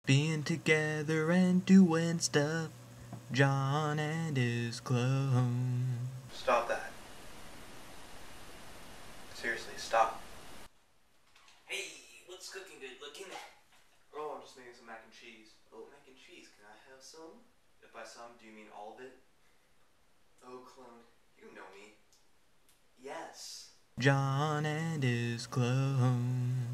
being together and doing stuff. Jon and his clone. Stop that. Seriously, stop. Hey, what's cooking good looking? Oh, I'm just making some mac and cheese. Oh, mac and cheese. Can I have some? If by some, do you mean all of it? Oh, clone, you know me. Yes. Jon and his clone.